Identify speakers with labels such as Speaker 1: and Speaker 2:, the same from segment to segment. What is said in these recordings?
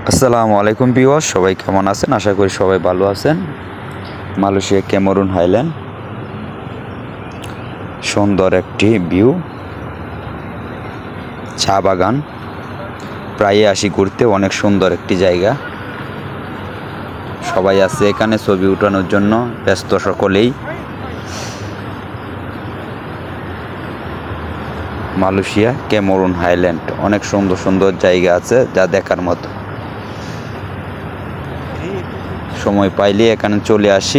Speaker 1: আসসালামু আলাইকুম ভিউয়ার্স, সবাই কেমন আছেন? আশা করি সবাই ভালো আছেন। মালয়েশিয়া ক্যামেরুন হাইল্যান্ড, সুন্দর একটি ভিউ, চা বাগান। প্রায় আসি ঘুরতে, অনেক সুন্দর একটি জায়গা। সবাই আছে এখানে ছবি উঠানোর জন্য, ব্যস্ত সকলেই। মালয়েশিয়া ক্যামেরুন হাইল্যান্ড, অনেক সুন্দর সুন্দর জায়গা আছে যা দেখার মতো। সময় পাইলে এখানে চলে আসি।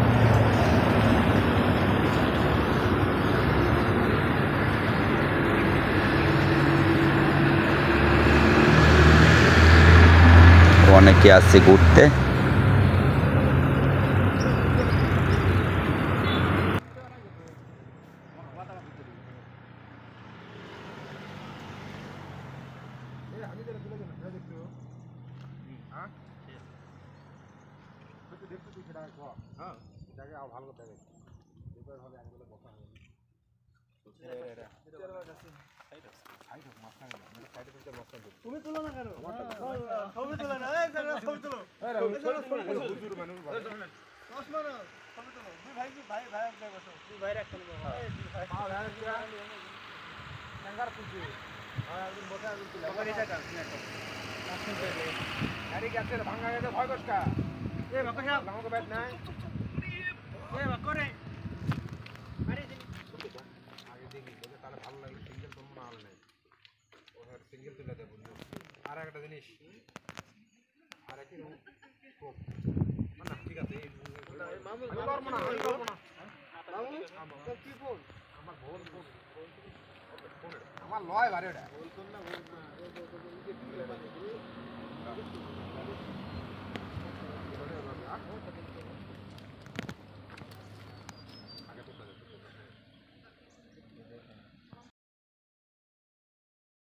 Speaker 1: অনেকে আসছে ঘুরতে।
Speaker 2: তুমি তুলো না কেন? ছবি তুলো না, এই ছবি তুলো। চশমা না, ছবি তুলো। দুই ভাই ভাই এক জায়গায় বসো। দুই ভাই একখানে বসো। এই দুই ভাই। নাঙ্গার পুজি। একদিন বসে একদিন তুলে। আমার এটা কাজ না তো। গাড়ি গেছে ভাঙা গেছে ভয় কষ্ট। এই বাবা সাহেব, আমাকে ব্যাট নাই। এই বাবা রে। আরে দেখি। আগে দেখি বলে তাহলে ভালো লাগে, সিঙ্গেল তো মাল নাই। ওর সিঙ্গেল তুলে দেব। আর একটা জিনিস, আর কি কোপ না, ঠিক আছে। এই মামু করব না, আমি করব না। মামু তো কি বল? আমার ভোল ফোন আমার লয় বারে ওটা। ভোল ফোন না,